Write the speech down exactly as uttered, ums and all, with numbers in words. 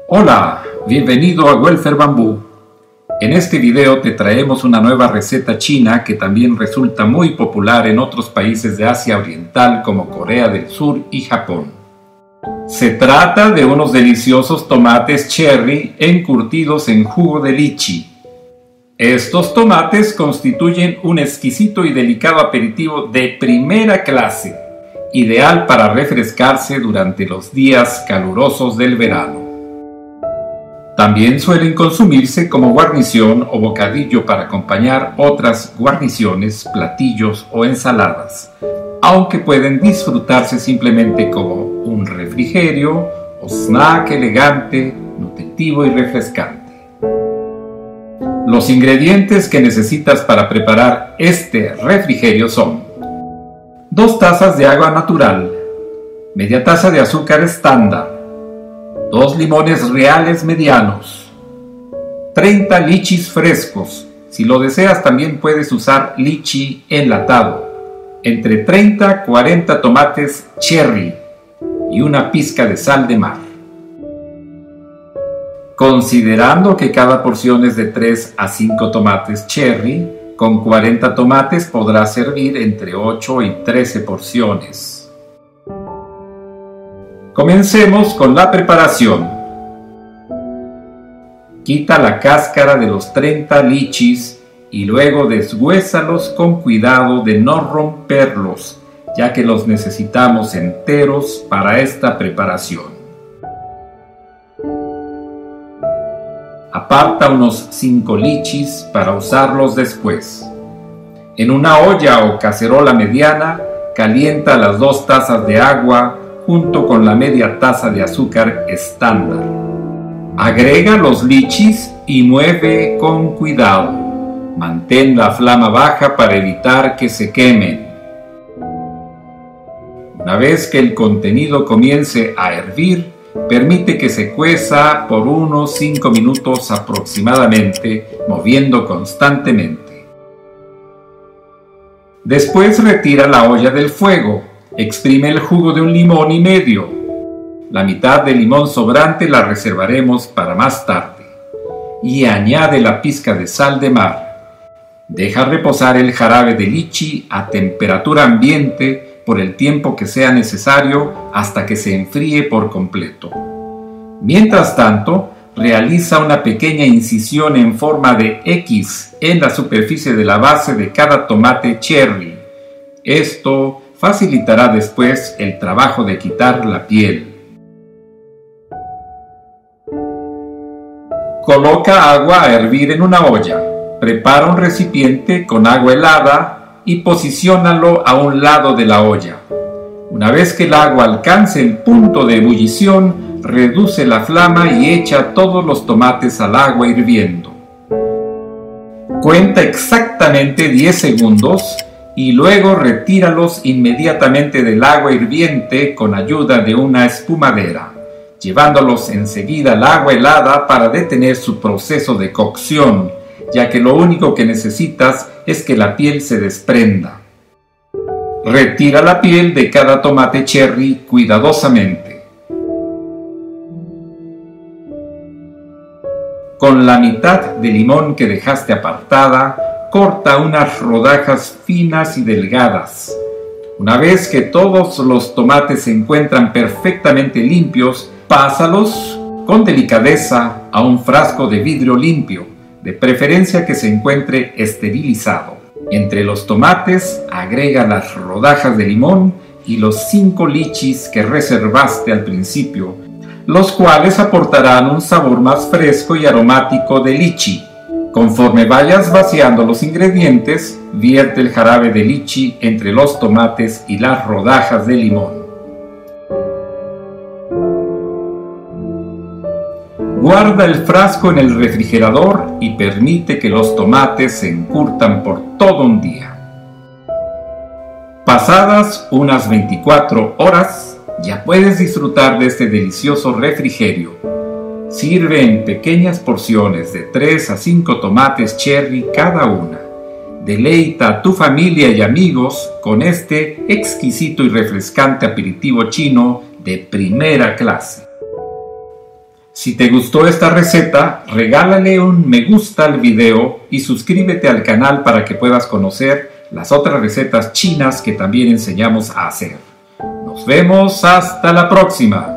Hola, bienvenido a Welfare Bambú. En este video te traemos una nueva receta china que también resulta muy popular en otros países de Asia Oriental como Corea del Sur y Japón. Se trata de unos deliciosos tomates cherry encurtidos en jugo de lichi. Estos tomates constituyen un exquisito y delicado aperitivo de primera clase, ideal para refrescarse durante los días calurosos del verano. También suelen consumirse como guarnición o bocadillo para acompañar otras guarniciones, platillos o ensaladas, aunque pueden disfrutarse simplemente como un refrigerio o snack elegante, nutritivo y refrescante. Los ingredientes que necesitas para preparar este refrigerio son dos tazas de agua natural, media taza de azúcar estándar, dos limones reales medianos, treinta lichis frescos. Si lo deseas también puedes usar lichi enlatado, entre treinta a cuarenta tomates cherry y una pizca de sal de mar. Considerando que cada porción es de tres a cinco tomates cherry, con cuarenta tomates podrás servir entre ocho y trece porciones. Comencemos con la preparación. Quita la cáscara de los treinta lichis y luego deshuésalos con cuidado de no romperlos, ya que los necesitamos enteros para esta preparación. Aparta unos cinco lichis para usarlos después. En una olla o cacerola mediana, calienta las dos tazas de agua junto con la media taza de azúcar estándar. Agrega los lichis y mueve con cuidado. Mantén la flama baja para evitar que se quemen. Una vez que el contenido comience a hervir, permite que se cueza por unos cinco minutos aproximadamente, moviendo constantemente. Después retira la olla del fuego. Exprime el jugo de un limón y medio. La mitad del limón sobrante la reservaremos para más tarde. Y añade la pizca de sal de mar. Deja reposar el jarabe de lichi a temperatura ambiente por el tiempo que sea necesario hasta que se enfríe por completo. Mientras tanto, realiza una pequeña incisión en forma de X en la superficie de la base de cada tomate cherry. Esto facilitará después el trabajo de quitar la piel. Coloca agua a hervir en una olla. Prepara un recipiente con agua helada y posiciónalo a un lado de la olla. Una vez que el agua alcance el punto de ebullición, reduce la flama y echa todos los tomates al agua hirviendo. Cuenta exactamente diez segundos y luego retíralos inmediatamente del agua hirviente con ayuda de una espumadera, llevándolos enseguida al agua helada para detener su proceso de cocción, ya que lo único que necesitas es que la piel se desprenda. Retira la piel de cada tomate cherry cuidadosamente. Con la mitad de limón que dejaste apartada, corta unas rodajas finas y delgadas. Una vez que todos los tomates se encuentran perfectamente limpios, pásalos con delicadeza a un frasco de vidrio limpio, de preferencia que se encuentre esterilizado. Entre los tomates agrega las rodajas de limón y los cinco lichis que reservaste al principio, los cuales aportarán un sabor más fresco y aromático de lichi. Conforme vayas vaciando los ingredientes, vierte el jarabe de lichi entre los tomates y las rodajas de limón. Guarda el frasco en el refrigerador y permite que los tomates se encurtan por todo un día. Pasadas unas veinticuatro horas, ya puedes disfrutar de este delicioso refrigerio. Sirve en pequeñas porciones de tres a cinco tomates cherry cada una. Deleita a tu familia y amigos con este exquisito y refrescante aperitivo chino de primera clase. Si te gustó esta receta, regálale un me gusta al video y suscríbete al canal para que puedas conocer las otras recetas chinas que también enseñamos a hacer. Nos vemos hasta la próxima.